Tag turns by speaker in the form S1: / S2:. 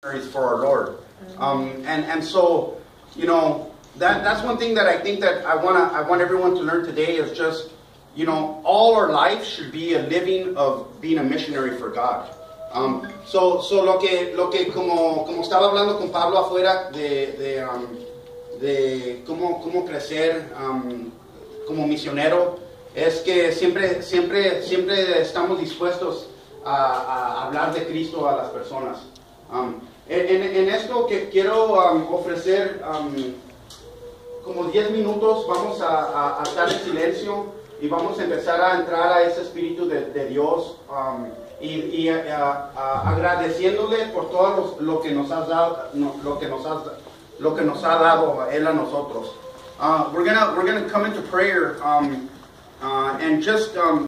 S1: for our Lord. And so, you know, that's one thing that I think that I want everyone to learn today is just, you know, all our life should be a living of being a missionary for God. So lo que como estaba hablando con Pablo afuera de cómo crecer como misionero, es que siempre estamos dispuestos a hablar de Cristo a las personas. En esto que quiero ofrecer como 10 minutos, vamos a estar en silencio y vamos a empezar a entrar a ese espíritu de Dios y agradeciéndole por todo lo que nos has dado, lo que nos ha dado Él a nosotros. We're gonna come into prayer and just